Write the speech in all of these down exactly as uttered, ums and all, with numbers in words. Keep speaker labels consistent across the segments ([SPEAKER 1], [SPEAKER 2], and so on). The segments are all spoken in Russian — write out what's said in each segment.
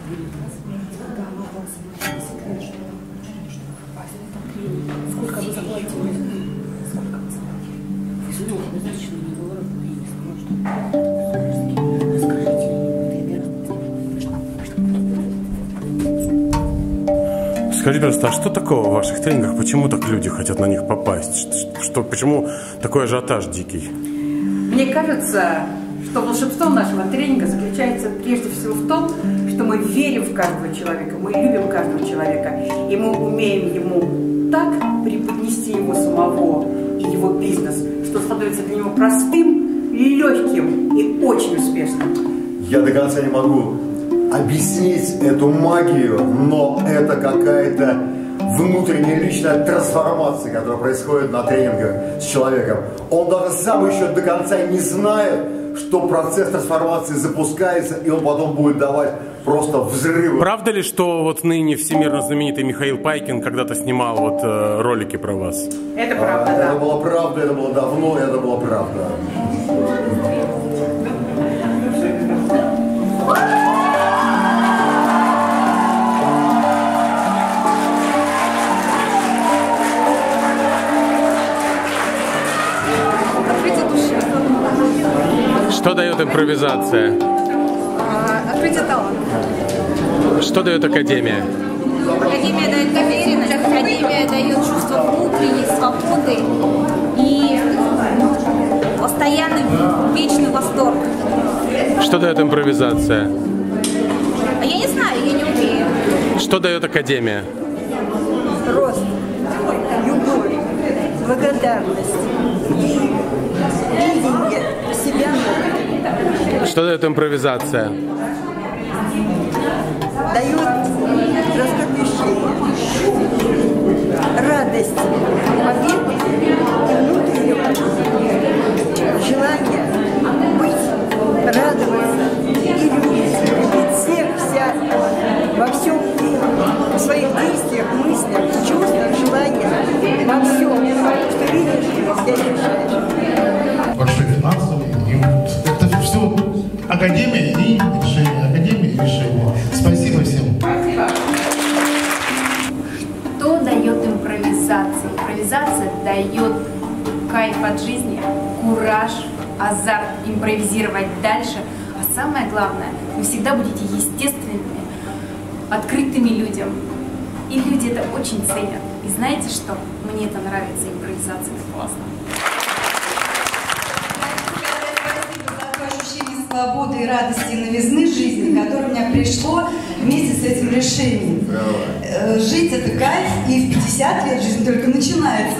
[SPEAKER 1] Сколько вы заплатили? Сколько вы заплатили? Вы знаете, достаточно не долларов, но я не сможет. Скажите,
[SPEAKER 2] Скажите, пожалуйста, а что такого в ваших тренингах? Почему так люди хотят на них попасть? Что, что, почему такой ажиотаж дикий?
[SPEAKER 3] Мне кажется, что волшебство нашего тренинга заключается прежде всего в том, что мы верим в каждого человека, мы любим каждого человека, и мы умеем ему так преподнести его самого и его бизнес, что становится для него простым, легким и очень успешным.
[SPEAKER 4] Я до конца не могу объяснить эту магию, но это какая-то внутренняя личная трансформация, которая происходит на тренингах с человеком. Он даже сам еще до конца не знает, что процесс трансформации запускается, и он потом будет давать просто взрывы.
[SPEAKER 2] Правда ли, что вот ныне всемирно знаменитый Михаил Пайкин когда-то снимал вот э, ролики про вас?
[SPEAKER 3] Это правда,
[SPEAKER 4] а,
[SPEAKER 3] да.
[SPEAKER 4] Это было правда, это было давно, это было правда.
[SPEAKER 2] Что дает импровизация?
[SPEAKER 5] Открытие таланта.
[SPEAKER 2] Что дает академия?
[SPEAKER 5] Академия дает уверенность, академия дает чувство внутренней свободы и постоянный вечный восторг.
[SPEAKER 2] Что дает импровизация?
[SPEAKER 5] А я не знаю, я не умею.
[SPEAKER 2] Что дает академия?
[SPEAKER 6] Рост, любовь, благодарность и видение себя новым.
[SPEAKER 2] Что дает импровизация?
[SPEAKER 6] Дает раскопещение, радость, побед и внутреннего желания быть, радоваться и любить. Любить всех, вся, во всем, в своих действиях, мыслях, чувствах, желаниях, во всем, что видишь, я решаешь.
[SPEAKER 7] Большой финансовый, это все академия и решение, академия и решение. Спасибо всем.
[SPEAKER 8] Что дает импровизация? Импровизация дает кайф от жизни, кураж, азарт импровизировать дальше. А самое главное, вы всегда будете естественными, открытыми людям. И люди это очень ценят. И знаете что? Мне это нравится, импровизация, это классно.
[SPEAKER 9] Свободы и радости и новизны жизни, которое у меня пришло вместе с этим решением. Браво. Жить это кайф, и в пятьдесят лет жизнь только начинается.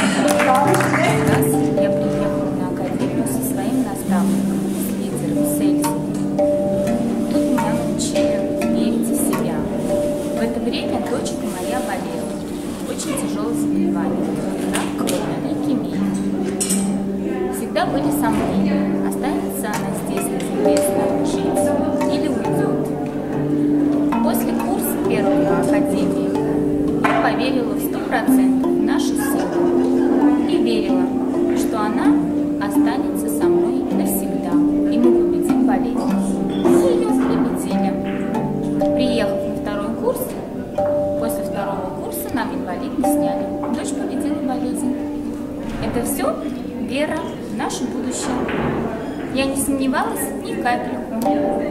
[SPEAKER 8] Я приехала на академию со своим наставником, с лидером, с Эльзой. Тут меня научили верить в себя. В это время дочка моя болела. Очень тяжелое заболевание. Рак крови, лейкемия. Всегда были сомнения. Останется она здесь неизвестно жить или уйдет. После курса первого на академии я поверила в сто процентов в нашу силу и верила, что она останется со мной навсегда, и мы победим болезнь. Мы ее победили. Приехав на второй курс, после второго курса нам инвалидность сняли. Дочь победила болезнь. Это все вера в наше будущее. Я не сомневалась ни капельку.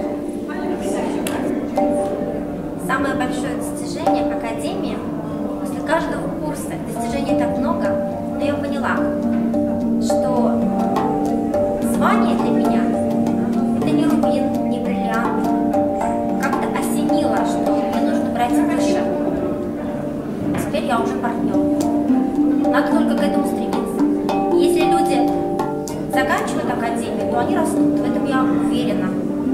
[SPEAKER 10] Самое большое достижение в академии, после каждого курса, достижений так много, но я поняла, что звание для меня — это не рубин, не бриллиант. Как-то осенило, что мне нужно брать выше. Теперь я уже партнер. Надо только к этому стремиться. Если люди заканчивают академию, то они растут, в этом я уверена.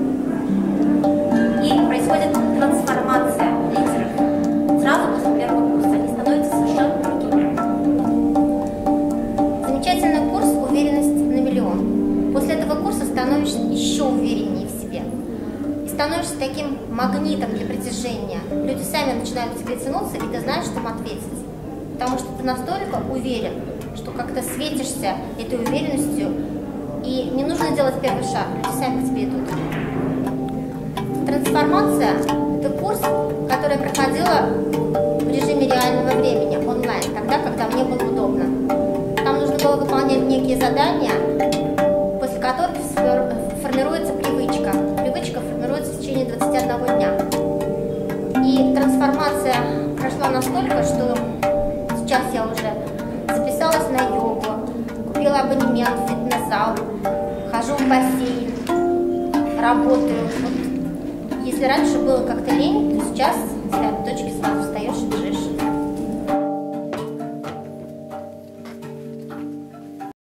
[SPEAKER 10] И происходит трансформация лидеров. Сразу после первого курса они становятся совершенно другими. Замечательный курс «Уверенность на миллион». После этого курса становишься еще увереннее в себе. И становишься таким магнитом для притяжения. Люди сами начинают к тебе тянуться, и ты знаешь, что им ответить. Потому что ты настолько уверен, что как-то светишься этой уверенностью, и не нужно делать первый шаг, люди сами к тебе идут. Трансформация – Это курс, который я проходила в режиме реального времени, онлайн, тогда, когда мне было удобно. Там нужно было выполнять некие задания, после которых формируется привычка. Привычка формируется в течение двадцати одного дня. И трансформация прошла настолько, что сейчас я уже записалась на йогу, купила абонемент в фитнес-зал, хожу в бассейн, работаю. Вот. Если раньше было как-то лень, то сейчас с этой точки сразу встаешь и бежишь.